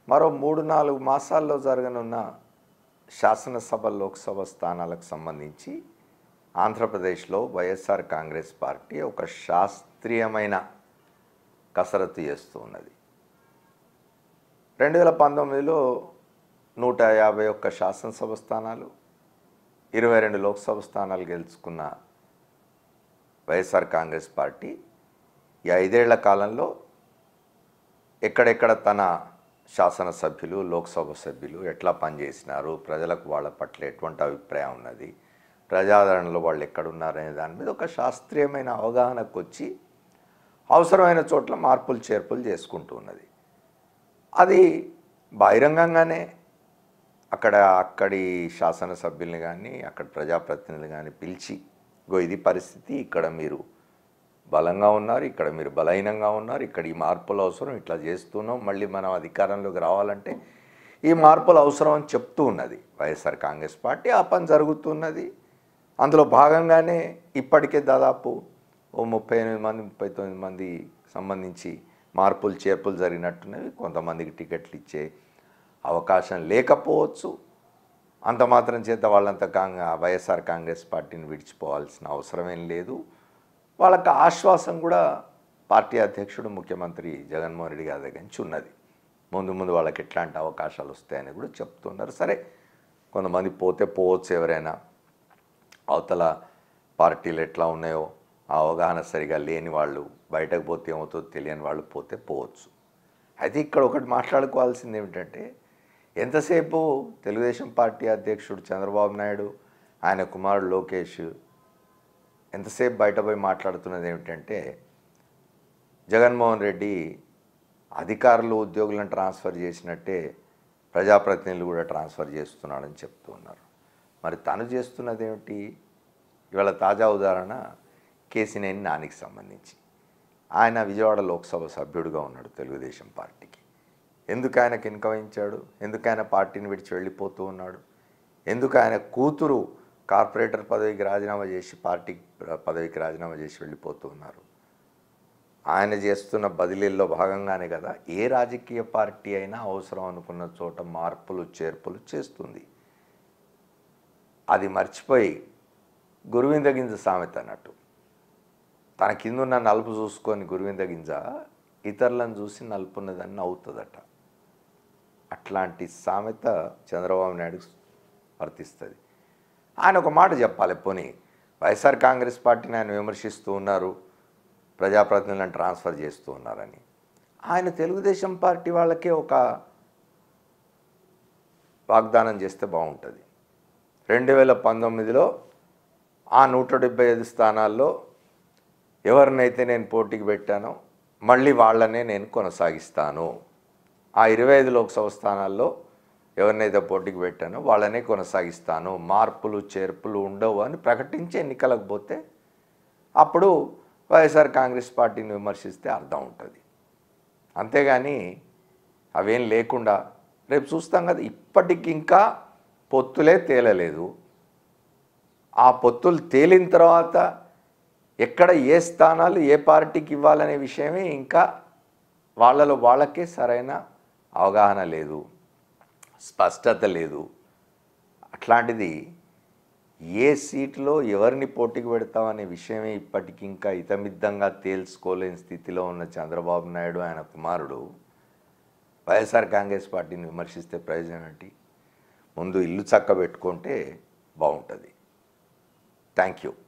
మరో 3-4 మాసాల్లో జరగనున్న శాసనసభ లోక్సభ స్థానాలకు సంబంధించి ఆంధ్రప్రదేశ్లో వైఎస్ఆర్ కాంగ్రెస్ పార్టీ ఒక శాస్త్రీయమైన కసరత్తు చేస్తూ ఉన్నది. 2019లో 151 శాసనసభ స్థానాలు, 22 లోక్సభ స్థానాలు గెలుచుకున్న వైఎస్ఆర్ కాంగ్రెస్ పార్టీ ఈ 5 ఏళ్ల కాలంలో ఎక్కడెక్కడ తన శాసనసభ్యులు, లోక్సభ సభ్యులు ఎట్లా పనిచేసినారు, ప్రజలకు వాళ్ళ పట్ల ఎటువంటి అభిప్రాయం ఉన్నది, ప్రజాదరణలో వాళ్ళు ఎక్కడున్నారనే దాని మీద ఒక శాస్త్రీయమైన అవగాహనకు వచ్చి అవసరమైన చోట్ల మార్పులు చేర్పులు చేసుకుంటూ ఉన్నది. అది బహిరంగంగానే అక్కడి శాసనసభ్యుల్ని కానీ అక్కడ ప్రజాప్రతినిధులు కానీ పిలిచి, గో ఇది పరిస్థితి, ఇక్కడ మీరు బలంగా ఉన్నారు, ఇక్కడ మీరు బలహీనంగా ఉన్నారు, ఇక్కడ ఈ మార్పులు అవసరం, ఇట్లా చేస్తున్నాం, మళ్ళీ మనం అధికారంలోకి రావాలంటే ఈ మార్పులు అవసరం అని చెప్తూ ఉన్నది వైఎస్ఆర్ కాంగ్రెస్ పార్టీ. ఆ పని జరుగుతున్నది. అందులో భాగంగానే ఇప్పటికే దాదాపు 38 మంది 39 మంది సంబంధించి మార్పులు చేర్పులు జరిగినట్టున్నవి. కొంతమందికి టికెట్లు ఇచ్చే అవకాశం లేకపోవచ్చు. అంత మాత్రం చేత వాళ్ళంతా వైఎస్ఆర్ కాంగ్రెస్ పార్టీని విడిచిపోవాల్సిన అవసరమేం లేదు. వాళ్ళకి ఆశ్వాసం కూడా పార్టీ అధ్యక్షుడు ముఖ్యమంత్రి జగన్మోహన్ రెడ్డి గారి దగ్గర నుంచి ఉన్నది. ముందు వాళ్ళకి ఎట్లాంటి అవకాశాలు వస్తాయని కూడా చెప్తున్నారు. సరే, కొంతమంది పోతే పోవచ్చు, ఎవరైనా అవతల పార్టీలు ఎట్లా ఉన్నాయో ఆ అవగాహన సరిగా లేని వాళ్ళు, బయటకు పోతే ఏమవుతుందో తెలియని వాళ్ళు పోతే పోవచ్చు. అయితే ఇక్కడ ఒకటి మాట్లాడుకోవాల్సింది ఏమిటంటే, ఎంతసేపు తెలుగుదేశం పార్టీ అధ్యక్షుడు చంద్రబాబు నాయుడు, ఆయన కుమారుడు లోకేష్ ఎంతసేపు బయటపోయి మాట్లాడుతున్నది ఏమిటంటే, జగన్మోహన్ రెడ్డి అధికారులు ఉద్యోగులను ట్రాన్స్ఫర్ చేసినట్టే ప్రజాప్రతినిధులు కూడా ట్రాన్స్ఫర్ చేస్తున్నాడని చెప్తూ ఉన్నారు. మరి తను చేస్తున్నది ఏమిటి? ఇవాళ తాజా ఉదాహరణ కేసినేని నానికి సంబంధించి. ఆయన విజయవాడ లోక్సభ సభ్యుడిగా ఉన్నాడు తెలుగుదేశం పార్టీకి. ఎందుకు ఆయనకు ఇన్కమించాడు? ఎందుకు ఆయన పార్టీని విడిచి వెళ్ళిపోతూ ఉన్నాడు? ఎందుకు ఆయన కూతురు కార్పొరేటర్ పదవికి రాజీనామా చేసి పార్టీ పదవికి రాజీనామా చేసి వెళ్ళిపోతూ ఉన్నారు? ఆయన చేస్తున్న బదిలీల్లో భాగంగానే కదా ఏ రాజకీయ పార్టీ అయినా అవసరం అనుకున్న చోట మార్పులు చేర్పులు చేస్తుంది. అది మర్చిపోయి గురువింద గింజ సామెత అన్నట్టు, తన కిందున్న నలుపు చూసుకొని గురువింద గింజ ఇతరులను చూసి నలుపున్నదని అవుతుందట. అట్లాంటి సామెత చంద్రబాబు నాయుడు వర్తిస్తుంది. ఆయన ఒక మాట చెప్పాలి, పోనీ వైఎస్ఆర్ కాంగ్రెస్ పార్టీని ఆయన విమర్శిస్తూ ఉన్నారు, ప్రజాప్రతినిధులను ట్రాన్స్ఫర్ చేస్తూ ఉన్నారని. ఆయన తెలుగుదేశం పార్టీ వాళ్ళకే ఒక వాగ్దానం చేస్తే బాగుంటుంది. 2019లో ఆ 175 స్థానాల్లో ఎవరినైతే నేను పోటీకి పెట్టానో మళ్ళీ వాళ్ళనే నేను కొనసాగిస్తాను. ఆ 25 లోక్సభ స్థానాల్లో ఎవరినైతే పోటీకి పెట్టానో వాళ్ళనే కొనసాగిస్తాను, మార్పులు చేర్పులు ఉండవు అని ప్రకటించి ఎన్నికలకు పోతే అప్పుడు వైఎస్ఆర్ కాంగ్రెస్ పార్టీని విమర్శిస్తే అర్థం ఉంటుంది. అంతేగాని అవేం లేకుండా రేపు చూస్తాం కదా, ఇప్పటికి ఇంకా పొత్తులే తేలలేదు. ఆ పొత్తులు తేలిన తర్వాత ఎక్కడ ఏ స్థానాలు ఏ పార్టీకి ఇవ్వాలనే విషయమే ఇంకా వాళ్ళలో వాళ్ళకే సరైన అవగాహన లేదు, స్పష్టత లేదు. అట్లాంటిది ఏ సీట్లో ఎవరిని పోటీకి పెడతామనే విషయమే ఇప్పటికి ఇంకా ఇతమిద్దంగా తేల్చుకోలేని స్థితిలో ఉన్న చంద్రబాబు నాయుడు, ఆయన కుమారుడు వైఎస్ఆర్ కాంగ్రెస్ పార్టీని విమర్శిస్తే ప్రయోజనం ఏంటి? ముందు ఇల్లు చక్కబెట్టుకుంటే బాగుంటుంది. Thank you.